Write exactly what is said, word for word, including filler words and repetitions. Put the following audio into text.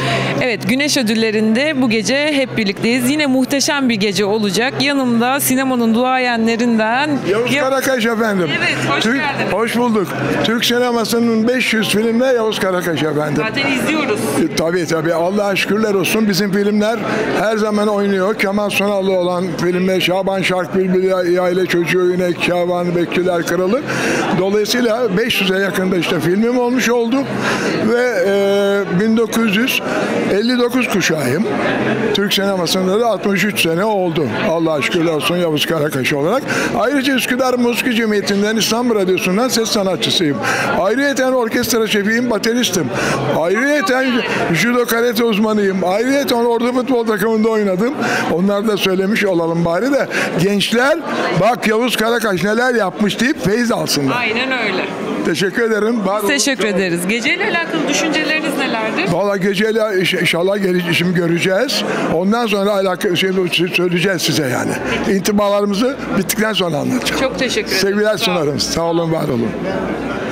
Evet, Güneş Ödülleri'nde bu gece hep birlikteyiz. Yine muhteşem bir gece olacak. Yanımda sinemanın duayenlerinden Yavuz Ya- Karakaş efendim. Evet, hoş Türk, geldiniz. Hoş bulduk. Türk sinemasının beş yüz filmde Yavuz Karakaş efendim. Zaten izliyoruz. E, Tabii tabii. Allah'a şükürler olsun. Bizim filmler her zaman oynuyor. Kemal Sunal'lı olan filmler, Şaban Şark Bülbülü, Aile Çocuğu, İnek, Şaban, Bekçiler Kralı. Dolayısıyla beş yüze yakında işte filmim olmuş oldu. Ve e, bin dokuz yüz elli dokuz kuşağıyım. Türk sinemasında da altmış üç sene oldu. Allah'a şükürler olsun Yavuz Karakaş olarak. Ayrıca Üsküdar Müzik Cemiyeti'nden, İstanbul Radyosu'ndan ses sanatçısıyım. Ayrıyeten orkestra şefiyim, bateristim. Ayrıyeten judo karate uzmanıyım. Ayrıyeten ordu futbol takımında oynadım. Onları da söylemiş olalım bari de. Gençler bak Yavuz Karakaş neler yapmış deyip feyiz alsınlar. Aynen öyle. Teşekkür ederim. Var olun. Teşekkür ederiz. Geceyle alakalı düşünceleriniz nelerdir? Valla geceyle iş- inşallah gelişim göreceğiz. Ondan sonra alakalı şey söyleyeceğiz size yani. İntibalarımızı bittikten sonra anlatacağım. Çok teşekkür ederim. Sevgiler Sağ olun. sunarım. Sağ olun, var olun.